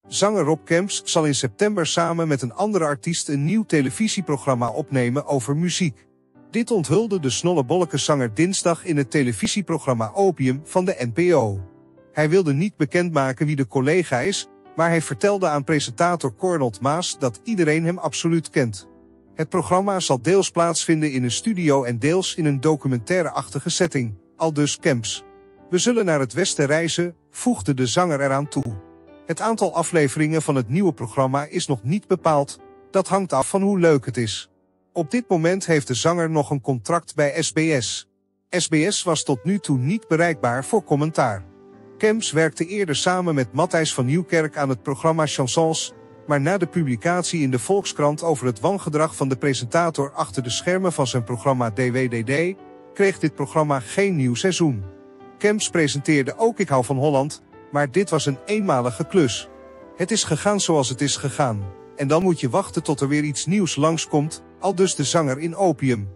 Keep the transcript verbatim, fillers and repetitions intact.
Zanger Rob Kemps zal in september samen met een andere artiest een nieuw televisieprogramma opnemen over muziek. Dit onthulde de snollebolleke zanger dinsdag in het televisieprogramma Opium van de N P O. Hij wilde niet bekendmaken wie de collega is, maar hij vertelde aan presentator Cornald Maas dat iedereen hem absoluut kent. Het programma zal deels plaatsvinden in een studio en deels in een documentaire-achtige setting, aldus Kemps. We zullen naar het westen reizen, voegde de zanger eraan toe. Het aantal afleveringen van het nieuwe programma is nog niet bepaald, dat hangt af van hoe leuk het is. Op dit moment heeft de zanger nog een contract bij S B S. S B S was tot nu toe niet bereikbaar voor commentaar. Kemps werkte eerder samen met Matthijs van Nieuwkerk aan het programma Chansons, maar na de publicatie in de Volkskrant over het wangedrag van de presentator achter de schermen van zijn programma D W D D, kreeg dit programma geen nieuw seizoen. Kemps presenteerde ook Ik hou van Holland, maar dit was een eenmalige klus. Het is gegaan zoals het is gegaan, en dan moet je wachten tot er weer iets nieuws langskomt, aldus de zanger in Opium.